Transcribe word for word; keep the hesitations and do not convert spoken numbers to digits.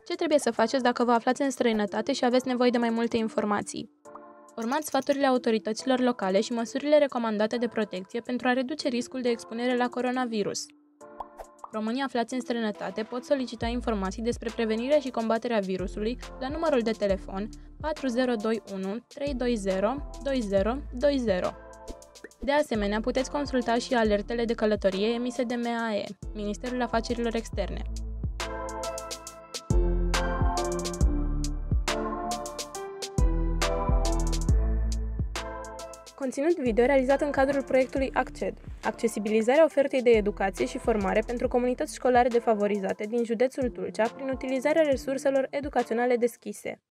Ce trebuie să faceți dacă vă aflați în străinătate și aveți nevoie de mai multe informații? Urmați sfaturile autorităților locale și măsurile recomandate de protecție pentru a reduce riscul de expunere la coronavirus. Românii aflați în străinătate pot solicita informații despre prevenirea și combaterea virusului la numărul de telefon patru zero doi unu trei doi zero doi zero doi zero. De asemenea, puteți consulta și alertele de călătorie emise de M A E, Ministerul Afacerilor Externe. Conținut video realizat în cadrul proiectului ACCED, accesibilizarea ofertei de educație și formare pentru comunități școlare defavorizate din județul Tulcea prin utilizarea resurselor educaționale deschise.